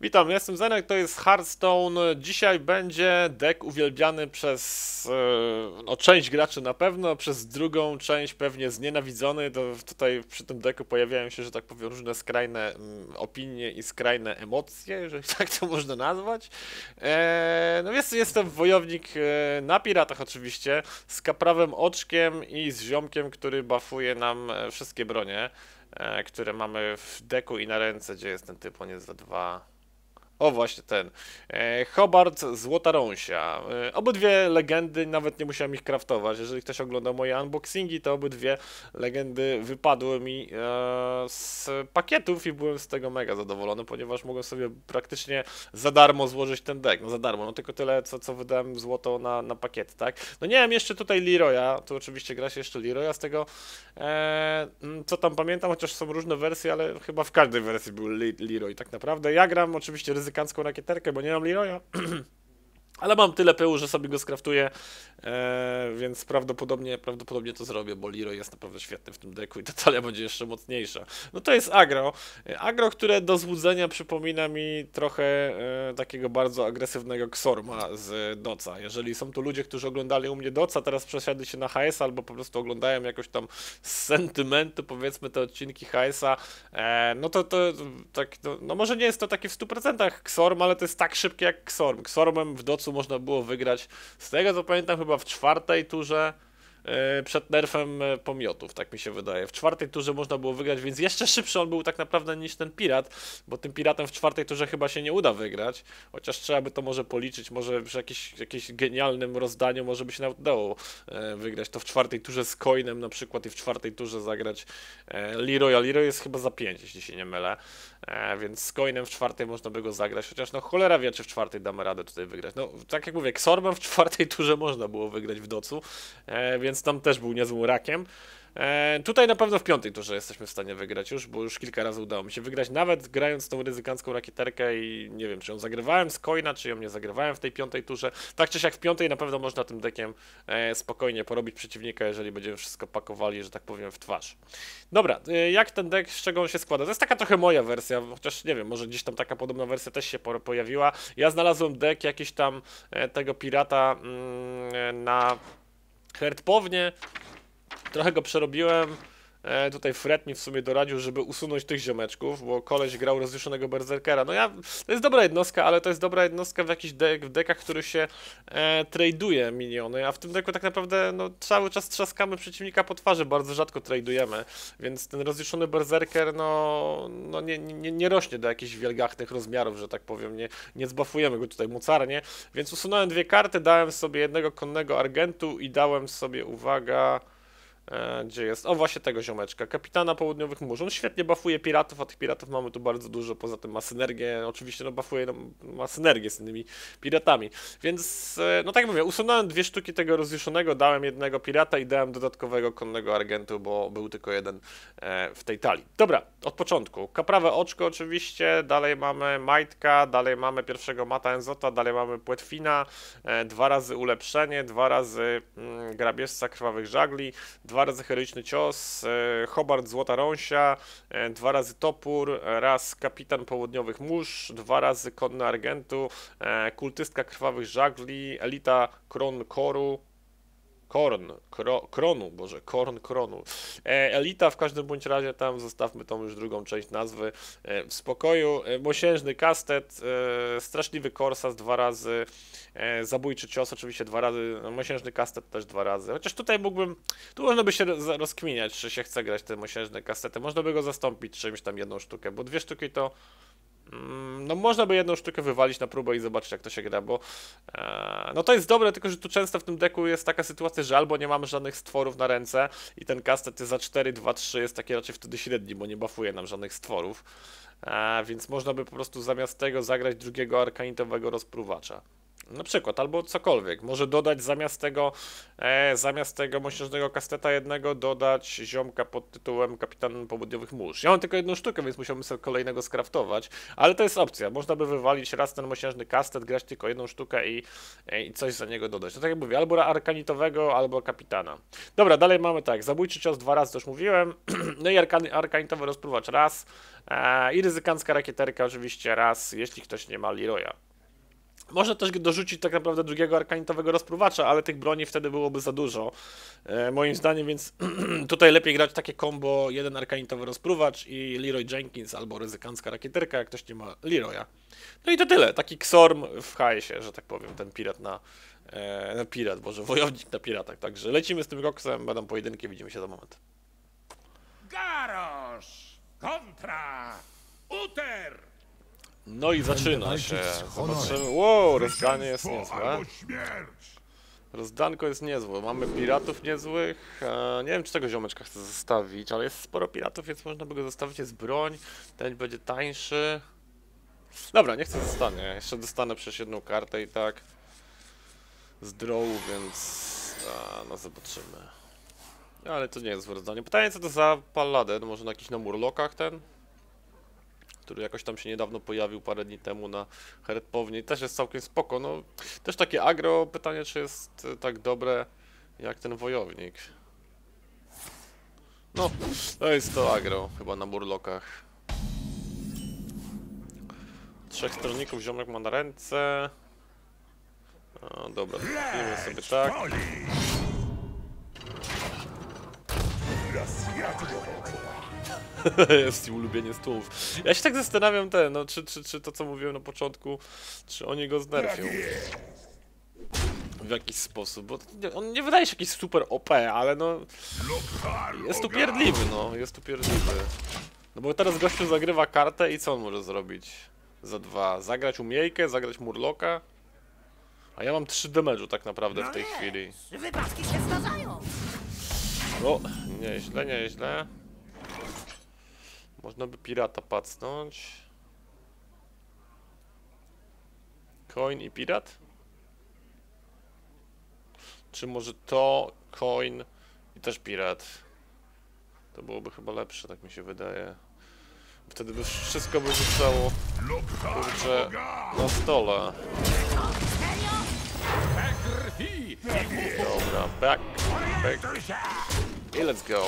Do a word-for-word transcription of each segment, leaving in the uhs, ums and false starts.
Witam, ja jestem Zenek, to jest Hearthstone. Dzisiaj będzie deck uwielbiany przez e, no, część graczy na pewno, przez drugą część pewnie znienawidzony. To tutaj przy tym decku pojawiają się, że tak powiem, różne skrajne mm, opinie i skrajne emocje, jeżeli tak to można nazwać. E, no jest, jestem wojownik e, na piratach oczywiście, z kaprawem oczkiem i z ziomkiem, który buffuje nam e, wszystkie bronie, e, które mamy w deku i na ręce. Gdzie jest ten typ? On jest za dwa. O, właśnie ten. E, Hobart Złota Rąsia. E, obydwie legendy, nawet nie musiałem ich craftować. Jeżeli ktoś oglądał moje unboxingi, to obydwie legendy wypadły mi e, z pakietów i byłem z tego mega zadowolony, ponieważ mogłem sobie praktycznie za darmo złożyć ten deck. No za darmo, no tylko tyle, co, co wydałem złoto na, na pakiety, tak? No nie wiem, jeszcze tutaj Leroya, tu oczywiście gra się jeszcze Leroya z tego, e, co tam pamiętam, chociaż są różne wersje, ale chyba w każdej wersji był Leroy tak naprawdę. Ja gram oczywiście ryzykancką rakieterkę, bo nie mam Leroya, ale mam tyle pyłu, że sobie go skraftuję, e, więc prawdopodobnie, prawdopodobnie to zrobię, bo Leroy jest naprawdę świetny w tym deku i ta talia będzie jeszcze mocniejsza. No to jest agro. Agro, które do złudzenia przypomina mi trochę e, takiego bardzo agresywnego Xorma z Doca. Jeżeli są tu ludzie, którzy oglądali u mnie Doca, teraz przesiadli się na H S albo po prostu oglądają jakoś tam z sentymentu, powiedzmy, te odcinki H S-a, e, no to to tak, no, no może nie jest to taki w stu procentach Xorm, ale to jest tak szybkie jak Xorm. Xormem w Docu można było wygrać, z tego co pamiętam, chyba w czwartej turze yy, przed nerfem e, pomiotów, tak mi się wydaje. W czwartej turze można było wygrać, więc jeszcze szybszy on był tak naprawdę niż ten pirat, bo tym piratem w czwartej turze chyba się nie uda wygrać, chociaż trzeba by to może policzyć, może przy jakimś, jakimś genialnym rozdaniu może by się nawet udało e, wygrać to w czwartej turze z coinem na przykład i w czwartej turze zagrać e, Leroya. Leroy jest chyba za pięć, jeśli się nie mylę. E, więc z coinem w czwartej można by go zagrać, chociaż no cholera wie, czy w czwartej damy radę tutaj wygrać. No tak jak mówię, Xormem w czwartej turze można było wygrać w docu, e, więc tam też był niezłym rakiem. E, tutaj na pewno w piątej turze jesteśmy w stanie wygrać już, bo już kilka razy udało mi się wygrać, nawet grając tą ryzykancką rakieterkę i nie wiem, czy ją zagrywałem z coina, czy ją nie zagrywałem w tej piątej turze. Tak czy siak w piątej na pewno można tym deckiem e, spokojnie porobić przeciwnika, jeżeli będziemy wszystko pakowali, że tak powiem, w twarz. Dobra, e, jak ten deck, z czego on się składa? To jest taka trochę moja wersja, chociaż nie wiem, może gdzieś tam taka podobna wersja też się po pojawiła. Ja znalazłem deck jakiś tam e, tego pirata mm, na Herdpownie. Trochę go przerobiłem. E, tutaj Fred mi w sumie doradził, żeby usunąć tych ziomeczków, bo koleś grał rozjuszonego berserkera. No ja, to jest dobra jednostka, ale to jest dobra jednostka w jakichś dek, w dekach, w których się e, traduje miniony, a w tym deku tak naprawdę no, cały czas trzaskamy przeciwnika po twarzy, bardzo rzadko tradujemy, więc ten rozjuszony berserker no, no nie, nie, nie rośnie do jakichś wielgachnych rozmiarów, że tak powiem, nie, nie zbafujemy go tutaj mocarnie, więc usunąłem dwie karty, dałem sobie jednego konnego argentu i dałem sobie, uwaga... E, gdzie jest? O, właśnie tego ziomeczka. Kapitana Południowych Mórz. On świetnie buffuje piratów, a tych piratów mamy tu bardzo dużo. Poza tym ma synergię. Oczywiście, no, buffuje, no, ma synergię z innymi piratami. Więc, e, no tak jak mówię, usunąłem dwie sztuki tego rozjuszonego, dałem jednego pirata i dałem dodatkowego konnego argentu, bo był tylko jeden e, w tej talii. Dobra, od początku. Kaprawe oczko oczywiście, dalej mamy Majtka, dalej mamy pierwszego Mata Enzota, dalej mamy Płetwina, e, dwa razy ulepszenie, dwa razy mm, grabieżca krwawych żagli, dwa razy heroiczny cios, e, Hobart Złota Rąsia, e, dwa razy topór, raz kapitan południowych mórz, dwa razy konny argentu, e, kultystka krwawych żagli, elita kron koru, Korn, kro, kronu, boże, korn kronu. E, elita w każdym bądź razie, tam zostawmy tą już drugą część nazwy e, w spokoju. E, mosiężny kastet, e, straszliwy korsas dwa razy, e, zabójczy cios oczywiście dwa razy, no, mosiężny kastet też dwa razy. Chociaż tutaj mógłbym, tu można by się rozkminiać, czy się chce grać te mosiężne kastety. Można by go zastąpić czymś tam jedną sztukę, bo dwie sztuki to... No można by jedną sztukę wywalić na próbę i zobaczyć jak to się gra, bo e, no to jest dobre, tylko że tu często w tym deku jest taka sytuacja, że albo nie mamy żadnych stworów na ręce i ten kastet jest za cztery, dwa, trzy jest taki raczej wtedy średni, bo nie buffuje nam żadnych stworów, e, więc można by po prostu zamiast tego zagrać drugiego arkanitowego rozpruwacza. Na przykład, albo cokolwiek. Może dodać zamiast tego, e, zamiast tego mosiężnego kasteta jednego, dodać ziomka pod tytułem Kapitan Południowych Mórz. Ja mam tylko jedną sztukę, więc musiałbym sobie kolejnego skraftować, ale to jest opcja. Można by wywalić raz ten mosiężny kastet, grać tylko jedną sztukę i, e, i coś za niego dodać. To tak jak mówię, albo arkanitowego, albo kapitana. Dobra, dalej mamy tak, zabójczy cios dwa razy, to już mówiłem, no i arkan arkanitowy rozpruwacz raz, e, i ryzykancka rakieterka oczywiście raz, jeśli ktoś nie ma Leroya. Można też dorzucić tak naprawdę drugiego arkanitowego rozpruwacza, ale tych broni wtedy byłoby za dużo, e, moim zdaniem, więc tutaj lepiej grać takie combo, jeden arkanitowy rozpruwacz i Leroy Jenkins albo ryzykancka rakieterka, jak ktoś nie ma Leroya. No i to tyle, taki Xorm w hajsie, że tak powiem, ten pirat na, e, na pirat, boże, wojownik na piratach, także lecimy z tym koksem, będą pojedynki, widzimy się za moment. Garrosh kontra Uther! No i zaczyna walczyć się, z honorem. zobaczymy, wow, rozdanie jest niezłe. Albo śmierć! Rozdanko jest niezłe, mamy piratów niezłych, e, nie wiem czy tego ziomeczka chcę zostawić, ale jest sporo piratów, więc można by go zostawić, jest broń, ten będzie tańszy. Dobra, nie chcę zostanie, jeszcze dostanę przecież jedną kartę i tak z drołu, więc a, no zobaczymy. Ale to nie jest złe rozdanie. Pytanie co to za Palladen, może na jakiś na Murlokach ten? Który jakoś tam się niedawno pojawił parę dni temu na Heretpowni i też jest całkiem spoko, no też takie agro, pytanie czy jest e, tak dobre jak ten wojownik. No, to jest to agro, chyba na Murlokach. Trzech stronników ziomek ma na ręce. O, dobra, zrobimy sobie tak. Jest i ulubienie tłumów. Ja się tak zastanawiam ten, no czy, czy, czy to co mówiłem na początku, czy oni go znerfią w jakiś sposób, bo nie, on nie wydaje się jakiś super O P, ale no jest upierdliwy, no, jest upierdliwy. No bo teraz gościu zagrywa kartę i co on może zrobić? Za dwa, zagrać umiejkę, zagrać Murloka? A ja mam trzy damage'u tak naprawdę w tej chwili. Wypadki się zdarzają. O, nieźle, nieźle. Można by pirata pacnąć. Coin i pirat? Czy może to, coin i też pirat? To byłoby chyba lepsze, tak mi się wydaje. Wtedy by wszystko by zostało, kurczę, na stole. Dobra, back, back. I let's go.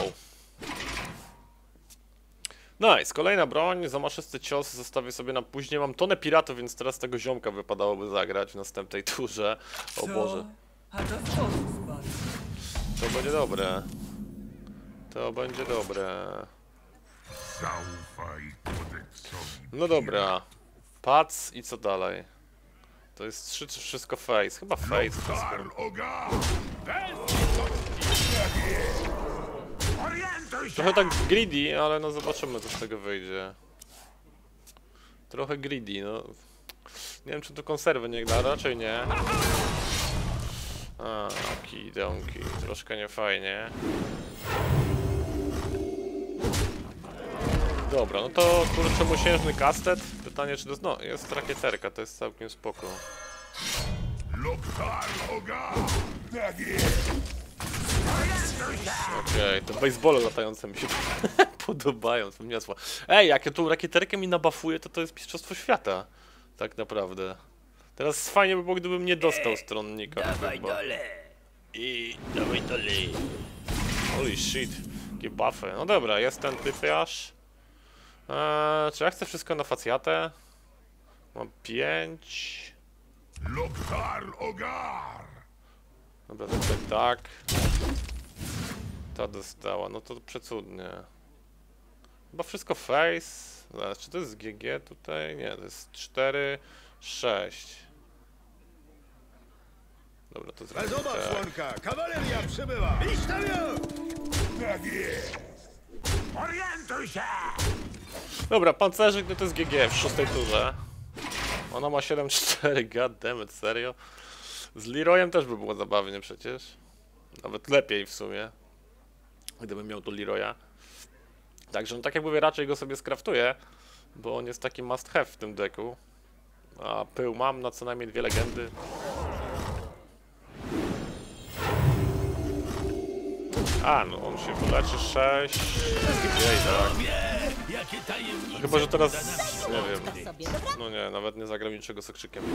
Nice, kolejna broń, zamaszysty cios zostawię sobie na później. Mam tonę piratów, więc teraz tego ziomka wypadałoby zagrać w następnej turze. O Boże. A to sposób bardzo. To będzie dobre. To będzie dobre. Zaufaj kodeksowi. No dobra. Pac i co dalej? To jest trzy czy wszystko face? Chyba face wszystko. Oga! Orientuj się! Trochę tak greedy, ale no zobaczymy co z tego wyjdzie. Trochę greedy, no. Nie wiem czy tu konserwy nie da, raczej nie. A, kidonki, troszkę niefajnie. Dobra, no to kurczę mosiężny kastet. Pytanie czy to jest... no, jest rakieterka, to jest całkiem spoko. Loktar Oga! Tak jest! Orientuj się! Okej, okay, te basebole latające mi się podobają, są niosła. Ej, jak ja tą rakieterkę mi nabafuje, to to jest mistrzostwo świata. Tak naprawdę. Teraz fajnie by było, gdybym nie dostał stronnika. Dawaj chyba. dole. I dawaj dole. Holy shit, jakie buffy. No dobra, jest ten typiarz. Eee, czy ja chcę wszystko na facjatę? Mam pięć. Loktar Ogar! Dobra, to tak, tak. Ta dostała, no to przecudnie. Chyba wszystko face. Zaraz, czy to jest G G tutaj? Nie, to jest cztery, sześć. Dobra, to zrobimy Zobacz, tak. członka, kawaleria przybyła! Idź tam ją! Tak jest! Orientuj się! Dobra, pancerzyk no to jest G G w szóstej turze. Ona ma siedem cztery, goddammit, serio? Z Leroyem też by było zabawnie przecież. Nawet lepiej w sumie. Gdybym miał tu Leroya. Także no tak jak mówię, raczej go sobie skraftuję. Bo on jest taki must have w tym deku. A pył mam na co najmniej dwie legendy. A, no on się wyleczy sześć. Jej, tak. Jakie tajemnice. Chyba, że teraz... nie To wiem. sobie, dobra? No nie, nawet nie zagram niczego z okrzykiem.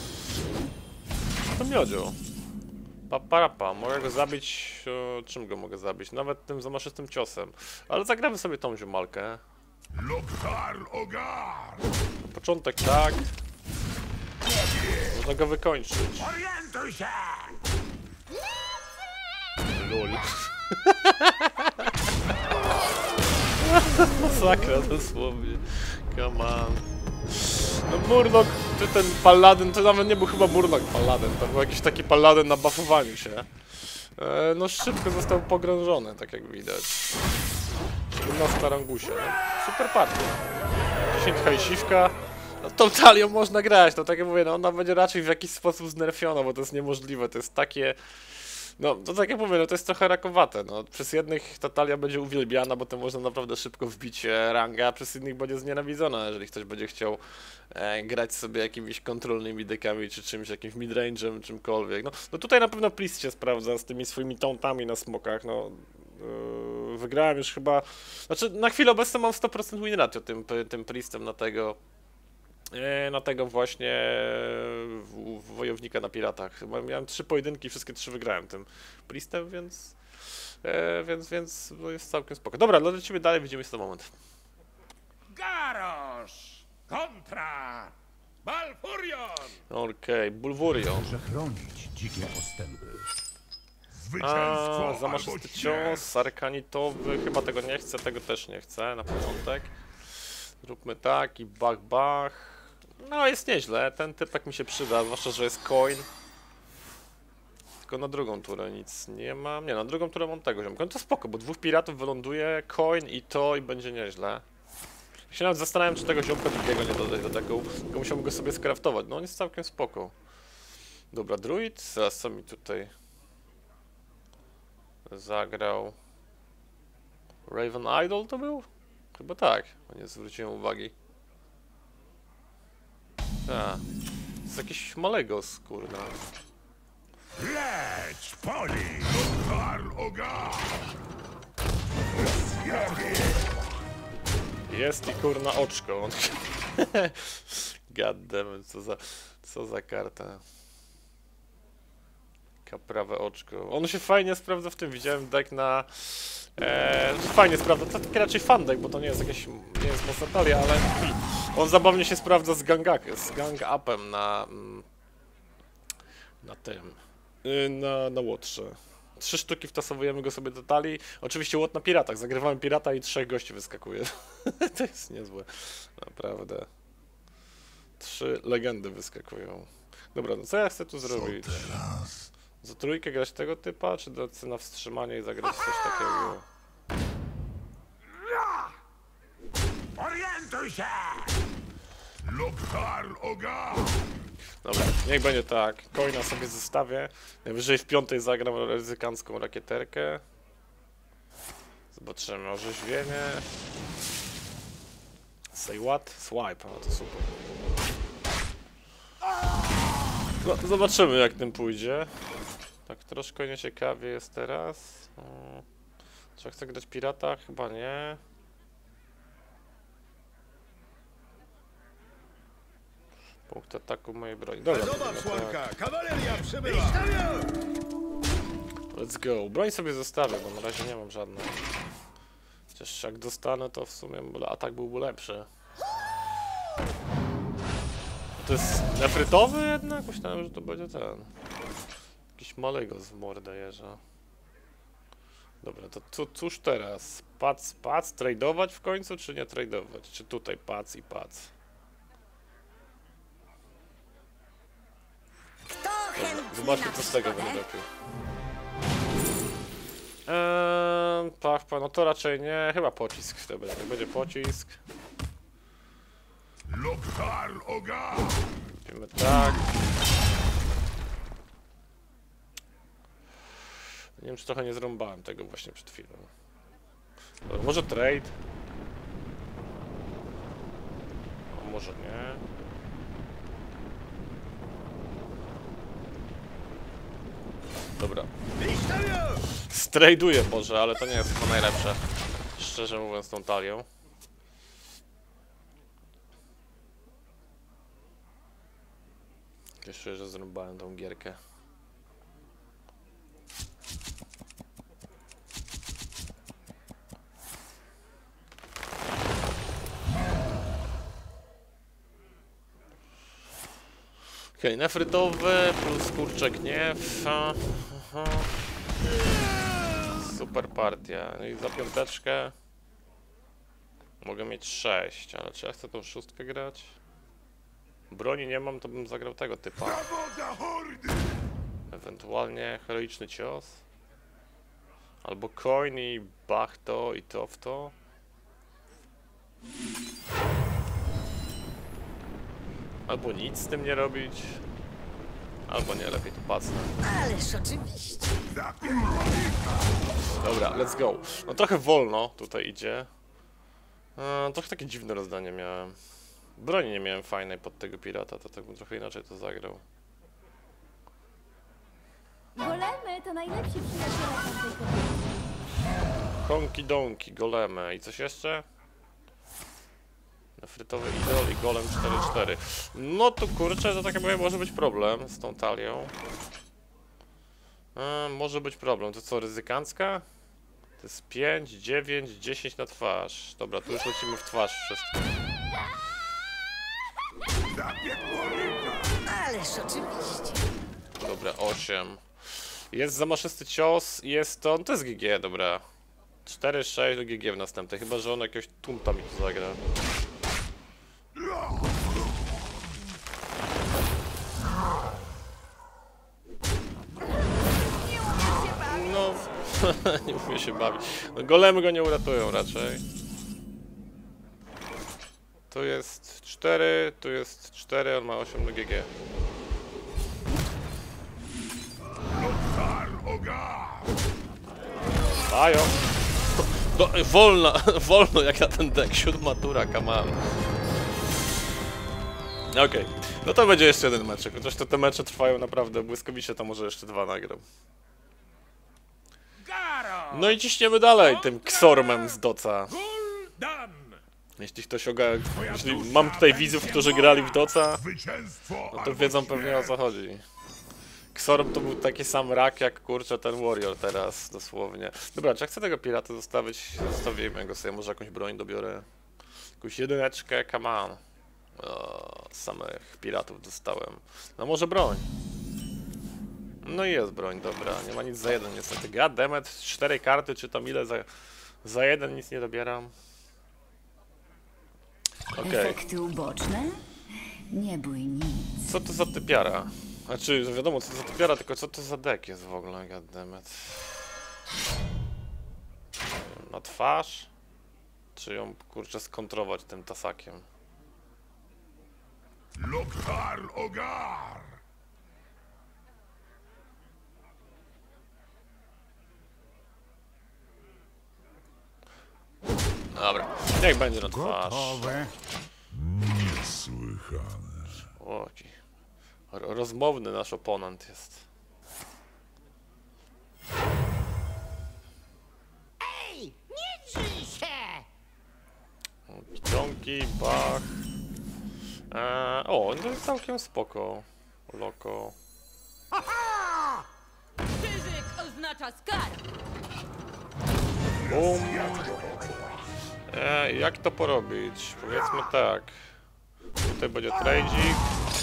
To miodzio. Paparapa, mogę go zabić... O, czym go mogę zabić? Nawet tym zamaszystym ciosem. Ale zagramy sobie tą ziomalkę. Loktar Ogar! Na początek tak. Można go wykończyć. Orientuj się! Lul. Masakra dosłownie. Come on. No Murloc, ty ten paladyn, to nawet nie był chyba Murloc paladyn, to był jakiś taki paladyn na buffowaniu się. E, no szybko został pogrążony, tak jak widać. Na starangusie. No, super partia. dziesięć hajsiwka. No tą talią można grać, no tak jak mówię, no ona będzie raczej w jakiś sposób znerfiona, bo to jest niemożliwe, to jest takie... No, to tak jak mówię, no to jest trochę rakowate, no. Przez jednych ta talia będzie uwielbiana, bo to można naprawdę szybko wbić e, rangę, a przez innych będzie znienawidzona, jeżeli ktoś będzie chciał e, grać sobie jakimiś kontrolnymi dekami, czy czymś, jakimś midrange'em, czymkolwiek. No, no tutaj na pewno Priest się sprawdza z tymi swoimi tauntami na smokach, no. Yy, wygrałem już chyba... Znaczy, na chwilę obecną mam sto procent win ratio tym, tym Priestem na tego... Na tego właśnie w, w wojownika na piratach. Chyba miałem trzy pojedynki, wszystkie trzy wygrałem tym Priestem, więc, e, więc, więc no jest całkiem spoko. Dobra, lecimy dalej, widzimy się za moment. Garrosh! Kontra! Balfurion! Okej, okay, Bulwurion. Muszę chronić dzikie postępy. Zwycięstwo A, zamaszysty albo śmierć. cios, arkanitowy, chyba tego nie chcę, tego też nie chcę na początek. Zróbmy tak i bach bach. No jest nieźle, ten typek mi się przyda, zwłaszcza, że jest coin. Tylko na drugą turę nic nie mam. Nie, na drugą turę mam tego ziomka. No to spoko, bo dwóch piratów wyląduje, coin i to i będzie nieźle. Ja się nawet zastanawiam, czy tego ziomka drugiego nie dodać do tego, tylko musiałbym go sobie skraftować. No on jest całkiem spoko. Dobra, druid, zaraz co mi tutaj zagrał. Raven Idol to był? Chyba tak, bo nie zwróciłem uwagi. A, to jest jakiś Malegos, kurna. Leć, poli! Loktar Ogar! Zjawię! Jest i kurna oczko. On... God damn it, co za, co za karta. Kaprawe oczko. On się fajnie sprawdza w tym, widziałem deck na... E, fajnie sprawdza, to taki raczej fan deck, bo to nie jest jakieś, nie jest mocna talia, ale on zabawnie się sprawdza z gangak, z gang upem na... na tym, na, na łotrze. Trzy sztuki wtasowujemy go sobie do talii. Oczywiście łot na piratach, zagrywamy pirata i trzech gości wyskakuje. To jest niezłe, naprawdę. Trzy legendy wyskakują. Dobra, no co ja chcę tu zrobić? Za trójkę grać tego typa, czy dać na wstrzymanie i zagrać coś takiego? Orientuj się! Loktar Ogar! Dobra, niech będzie tak. Coina sobie zostawię. Najwyżej w piątej zagram ryzykancką rakieterkę. Zobaczymy orzeźwienie. Say what? Swipe, no to super. No, zobaczymy jak tym pójdzie. Tak troszkę nieciekawie jest teraz. Hmm. Czy chcę grać pirata? Chyba nie. Punkt ataku mojej broni. Dobra, Zobacz, tak. Słonka! Kawaleria przybyła! Iść tam ją! Let's go. Broń sobie zostawię, bo na razie nie mam żadnej. Chociaż jak dostanę, to w sumie atak byłby lepszy. To jest nefrytowy jednak? Myślałem, że to będzie ten. Jakiś Malegos w mordę jeża. Dobra, to tu, cóż teraz? Pac, pac, tradeować w końcu, czy nie tradeować? Czy tutaj pac i pac? Kto chętny Zobaczmy, na co z tego przygodę? będzie lepiej. Eee, pach, no to raczej nie. Chyba pocisk. Dobra, jak będzie pocisk. Loktar Ogar! Robimy tak. Nie wiem, czy trochę nie zrąbałem tego właśnie przed chwilą. Dobra, może trade? A może nie? Dobra. Iść tam ją! Traduję może, ale to nie jest chyba najlepsze. Szczerze mówiąc, tą talią. Cieszę, że zrąbałem tą gierkę. Okej, okay, nefrytowy plus kurczek gniew. Super partia. No i za piąteczkę mogę mieć sześć, ale czy ja chcę tą szóstkę grać? Broni nie mam, to bym zagrał tego typa. Ewentualnie heroiczny cios. Albo coin i bach to i to w to. Albo nic z tym nie robić. Albo nie, lepiej to pacnę. Ależ oczywiście. Dobra, let's go. No trochę wolno tutaj idzie. Eee, trochę takie dziwne rozdanie miałem. Broni nie miałem fajnej pod tego pirata, to tak bym trochę inaczej to zagrał. Golemy to najlepsi przyjaciele każdej kobiety. Konki donki, golemy i coś jeszcze? Nefrytowy idol i golem cztery cztery. No to kurczę, to tak jakby może być problem z tą talią. Eee, może być problem. To co, ryzykancka? To jest pięć, dziewięć, dziesięć na twarz. Dobra, tu już lecimy w twarz wszystko. Ależ oczywiście. Dobra, osiem. Jest zamaszysty cios, jest to... No to jest G G, dobra. cztery sześć do G G w następnej, chyba że on jakiegoś tunta mi tu zagra. No, nie umie się bawić. No, golemy go nie uratują raczej. Tu jest cztery, tu jest cztery, on ma osiem do G G. Dają. Do, wolno, wolno jak na ten deck, siódma tura, come on. Okej, okay. No to będzie jeszcze jeden meczek, chociaż to te mecze trwają naprawdę błyskawicznie, to może jeszcze dwa nagram. No i ciśniemy dalej tym Xormem z Doca. Jeśli ktoś ogarnia, jeśli mam tutaj widzów, którzy grali w Doca, no to wiedzą pewnie o co chodzi. Xorm to był taki sam rak jak kurczę ten Warrior teraz, dosłownie. Dobra, czy ja chcę tego pirata zostawić? Zostawimy go sobie, może jakąś broń dobiorę. Jakąś jedyneczkę, come on. O, samych piratów dostałem. No może broń. No i jest broń, dobra, nie ma nic za jeden niestety. Goddammit, cztery karty, czy tam ile za, za jeden, nic nie dobieram. Okej. Okay. Efekty uboczne? Nie bój nic. Co to za typiara? Znaczy, wiadomo co to za typiara, tylko co to za deck jest w ogóle, goddammit. Na twarz? Czy ją kurczę skontrować tym tasakiem? Loktar Ogar! Dobra, niech będzie na twarz. Gotowe. Niesłychane. O, jaki rozmowny nasz oponent jest. Ej, nie drzyj się! Pionki, bach. Eee, o, to jest całkiem spoko. Loko. Krzyżyk oznacza skarb. Bum. Eee, jak to porobić? Powiedzmy tak. Tutaj będzie trajdzik.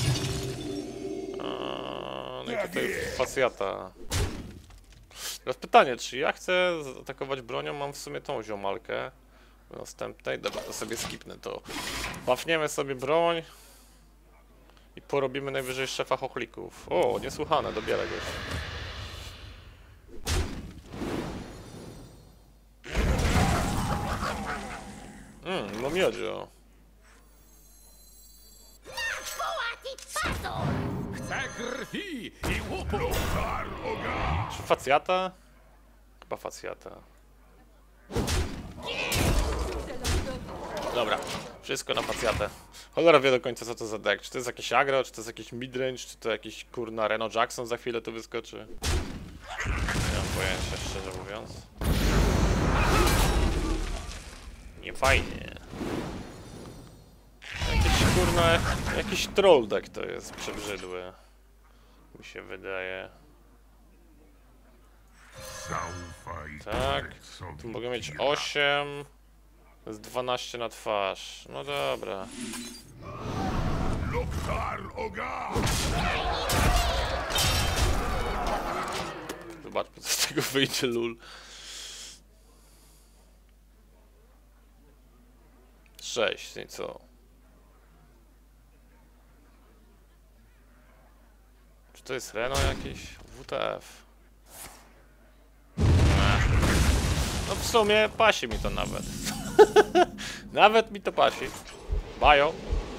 Eee, no i tutaj facjata. Teraz pytanie, czy ja chcę zaatakować bronią? Mam w sumie tą ziomalkę. W następnej. Dobra, to sobie skipnę to. Bafniemy sobie broń. I porobimy najwyżej szefa chochlików. O, niesłychane, dobiera go. Mmm, no miodzio. Chcę krwi i łupu! Czy facjata? Chyba facjata. Dobra, wszystko na facjatę. Cholera wie do końca co to za deck. Czy to jest jakieś agro, czy to jest jakiś midrange, czy to jakiś kurna Reno Jackson za chwilę tu wyskoczy. Nie mam pojęcia, szczerze mówiąc. Nie fajnie. Jakiś kurna, jakiś troll deck to jest przebrzydły. Mi się wydaje. Zaufaj. Tak, sobie, tu mogę mieć Kira. osiem. To jest dwanaście na twarz. No dobra. Loktar Ogar! Zobaczmy, co z tego wyjdzie, lul. sześć, i co? Czy to jest Reno jakiś? W T F. No w sumie pasi mi to nawet. Nawet mi to pasi. Bajo.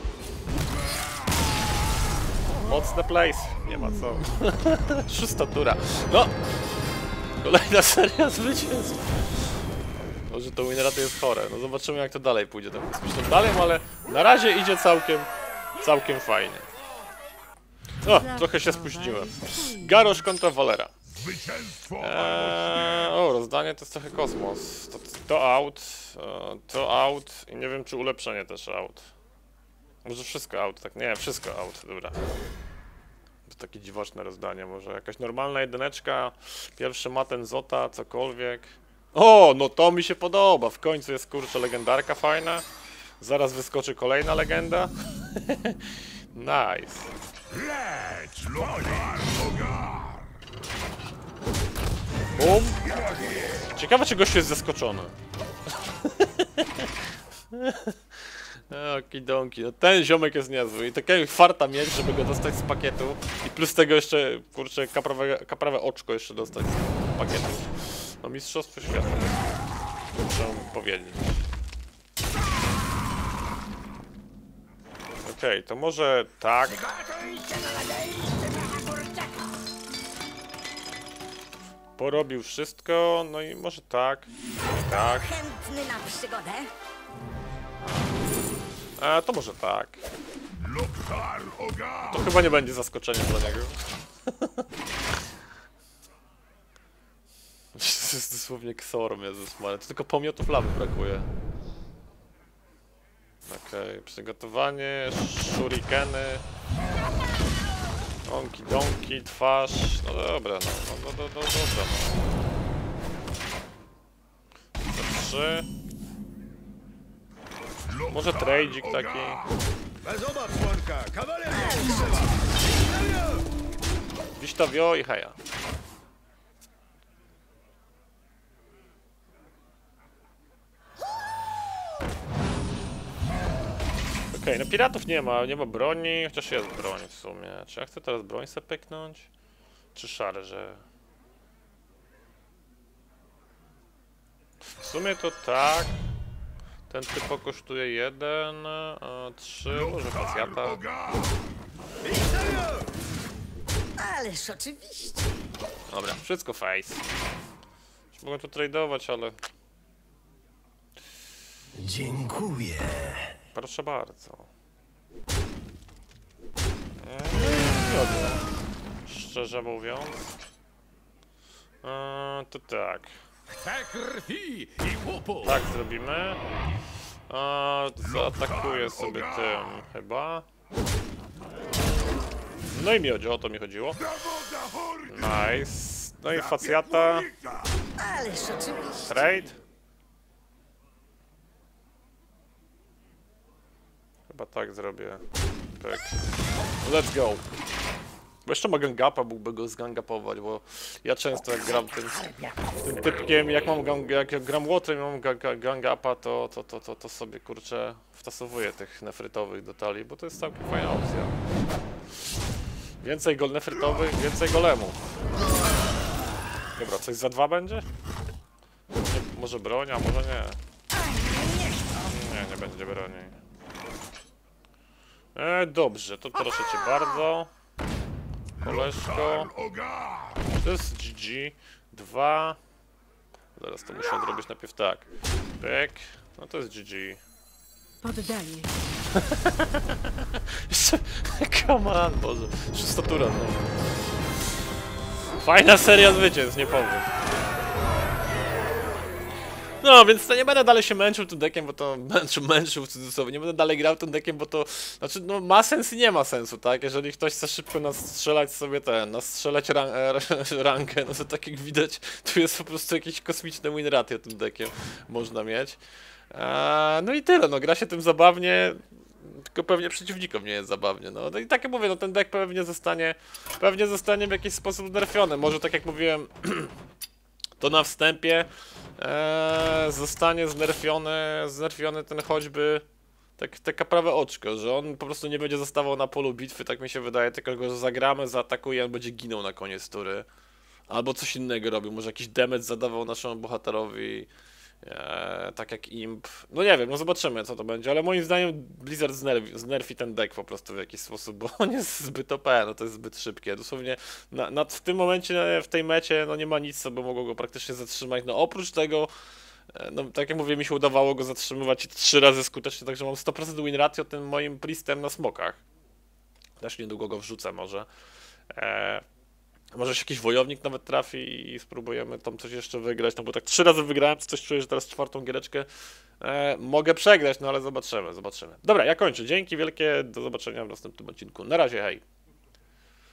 Mocne place. Nie ma co. Szósta tura. No! Kolejna seria zwycięstw. Może to winrate jest chore. No zobaczymy, jak to dalej pójdzie tym kosmicznym dalej, ale na razie idzie całkiem, całkiem fajnie. O, trochę się spóźniłem. Garrosh kontra Valera. Zwycięstwo Eee, o, rozdanie to jest trochę kosmos. To, to out, e, to out i nie wiem, czy ulepszenie też out. Może wszystko out, tak? Nie, wszystko out, dobra. To takie dziwaczne rozdanie, może jakaś normalna jedyneczka, pierwszy maten Zota, cokolwiek. O, no to mi się podoba, w końcu jest kurczę legendarka fajna. Zaraz wyskoczy kolejna legenda. Nice. Leć, Loktar Ogar! Bum. Ciekawe, czy gościu jest zaskoczony. Okidonki, no ten ziomek jest niezły i takiego farta mieć, żeby go dostać z pakietu i plus tego jeszcze, kurczę, kaprawe, kaprawe oczko jeszcze dostać z pakietu. No mistrzostwo świata, muszę powiedzieć. Okej, okay, to może tak. Porobił wszystko, no i może tak, tak. Chętny na przygodę? A to może tak. Loktar Ogar! To chyba nie będzie zaskoczeniem dla niego. To jest dosłownie ksorum, Jezus Maria. To tylko pomiotów lawy brakuje. Okej, okay, przygotowanie, shurikeny. Donki, donki, twarz. No dobra, no, no, no, no, no dobra, no. To trzy. Może trajdzik taki. Wiśtawio i heja. Okej, okay, no piratów nie ma, nie ma broni, chociaż jest broń w sumie. Czy ja chcę teraz broń sobie pyknąć? Czy szarże? W sumie to tak. Ten typo kosztuje jeden, a trzy, może facjata. Ależ oczywiście. Dobra, wszystko face. Mogę tu tradeować, ale... Dziękuję. Proszę bardzo. Dobra. Szczerze mówiąc. Eee, to tak. Chcę krwi i łupu! Tak zrobimy. Eee, zaatakuję sobie tym chyba. No i miodzio, o to mi chodziło. Nice. No i facjata. Ależ oczywiście. Trade. Chyba tak zrobię. Tak. Let's go. Bo jeszcze ma gangapa, mógłby go zgangapować, bo ja często jak gram tym, tym typkiem, jak mam gang, jak gram łotrem i mam ga, gangapa, to, to, to, to, to sobie kurczę wtasowuję tych nefrytowych do talii, bo to jest całkiem fajna opcja. Więcej gol nefrytowych, więcej golemów. Dobra, coś za dwa będzie? Nie, może broń, a może nie. Nie, nie będzie broni. E, dobrze, to proszę cię bardzo. Koleżko. To jest G G. Dwa. Zaraz to muszę odrobić najpierw tak. Pyk. No to jest G G. Poddaję. Jeszcze... Come on, Boże. Szósta tura znowu. Fajna seria zwycięstw, nie powiem. No, więc to nie będę dalej się męczył tym deckiem, bo to męczył, męczył w cudzysłowie, nie będę dalej grał tym deckiem, bo to, znaczy, no ma sens i nie ma sensu, tak? Jeżeli ktoś chce szybko nastrzelać sobie ten, nastrzelać ran rankę, no to tak jak widać, tu jest po prostu jakieś kosmiczne win ratio tym deckiem można mieć. Eee, no i tyle, no gra się tym zabawnie, tylko pewnie przeciwnikom nie jest zabawnie, no. No i tak jak mówię, no ten deck pewnie zostanie, pewnie zostanie w jakiś sposób znerfiony, może tak jak mówiłem, to na wstępie Eee, zostanie znerfiony, znerfiony ten choćby tak, taka prawe oczko, że on po prostu nie będzie zostawał na polu bitwy, tak mi się wydaje, tylko go zagramy, zaatakuje, on będzie ginął na koniec tury. Albo coś innego robił, może jakiś damage zadawał naszemu bohaterowi, eee, tak jak imp. No nie wiem, no zobaczymy co to będzie, ale moim zdaniem Blizzard znerfi, znerfi ten deck po prostu w jakiś sposób, bo on jest zbyt O P, no to jest zbyt szybkie. Dosłownie na, na, w tym momencie, w tej mecie, no nie ma nic, co by mogło go praktycznie zatrzymać. No oprócz tego, no tak jak mówię, mi się udawało go zatrzymywać trzy razy skutecznie, także mam sto procent win ratio tym moim priestem na smokach. Też niedługo go wrzucę może. Eee, Może się jakiś wojownik nawet trafi i spróbujemy tam coś jeszcze wygrać, no bo tak trzy razy wygrałem, to coś czuję, że teraz czwartą giereczkę e, mogę przegrać, no ale zobaczymy, zobaczymy. Dobra, ja kończę. Dzięki wielkie, do zobaczenia w następnym odcinku. Na razie, hej.